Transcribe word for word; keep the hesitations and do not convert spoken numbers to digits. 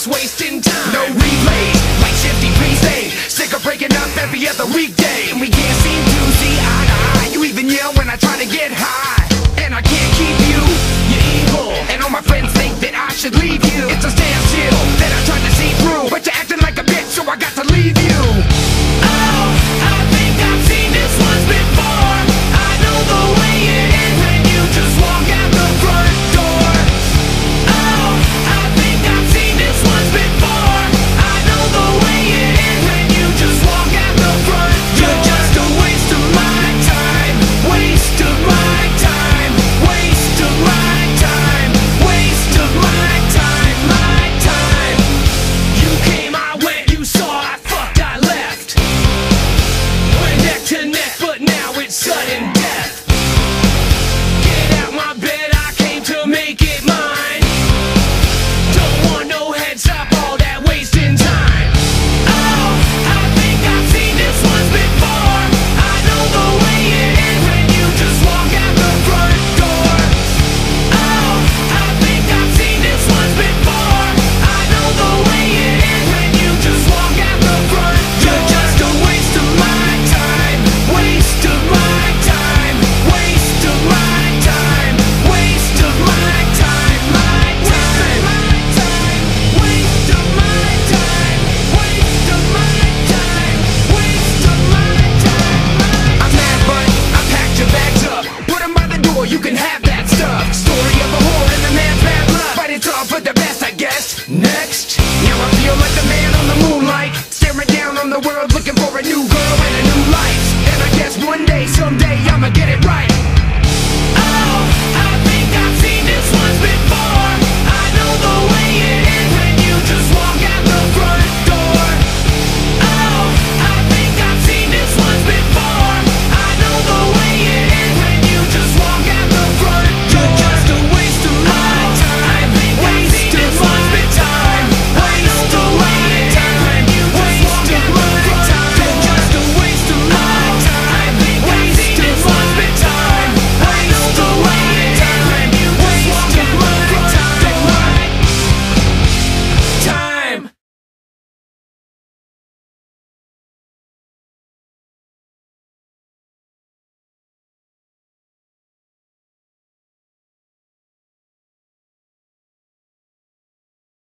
just wasting time. No replays, like Shifty, please stay. Sick of breaking up every other weekday, and we can't seem to see eye to eye. You even yell when I try to get high, and I can't keep you, you're evil. And all my friends think that I should leave you. It's a standstill that I tried to see through, but you're acting like a bitch, so I got to leave you. Oh, I think I've seen this once before. I know the way it ends when you just walk out the front door. Oh, I think I've seen this once before. I know the way it ends when you just walk out the front door. You're just a waste of my time, waste of my time, waste of my time, waste of my time, my time. You came, I went, you saw, I fucked, I left. Went neck to neck, but now it's sudden death. Get out my bed, I came to make it mine. Don't want no heads up, all that wasting time. Oh, I think I've seen this once before. I know the way it ends when you just walk out the front door. Oh, I think I've seen this once before. I know the way it ends when you just walk out the front door. You're just a waste of my time, waste of my time, waste of my time, waste of my time, my time, my time, waste of my time, waste of my time, waste of my time, my time. I'm mad, but I packed your bags up, put 'em by the door, you can have that stuff. Story of a whore and a man's bad luck, but it's all for the best, I guess. Next, now I feel like the man on the moonlight, staring down on the world, looking for a new girl and a new life. And I guess one day, someday